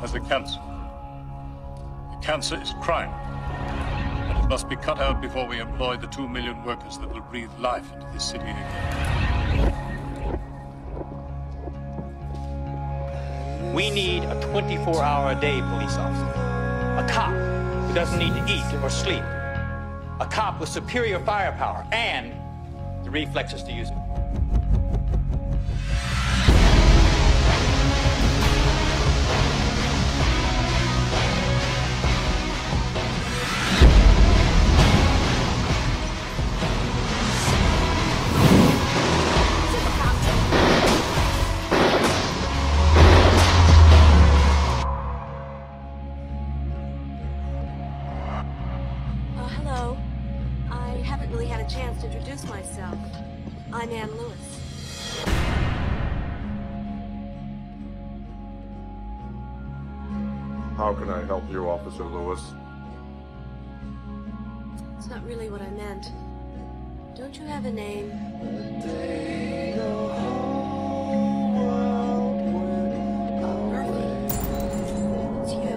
has a cancer. The cancer is crime, and it must be cut out before we employ the 2 million workers that will breathe life into this city again. We need a 24-hour-a-day police officer. A cop who doesn't need to eat or sleep. A cop with superior firepower and the reflexes to use it. Hello. I haven't really had a chance to introduce myself. I'm Ann Lewis. How can I help you, Officer Lewis? It's not really what I meant. Don't you have a name? Murphy. It's you.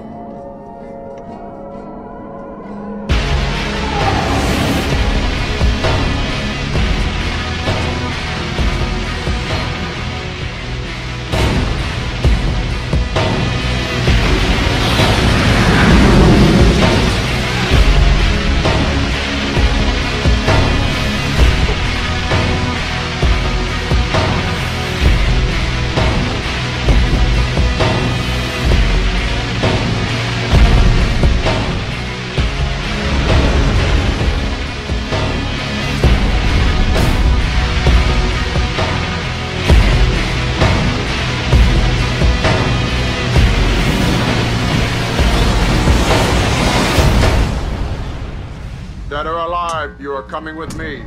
Dead or alive, you are coming with me.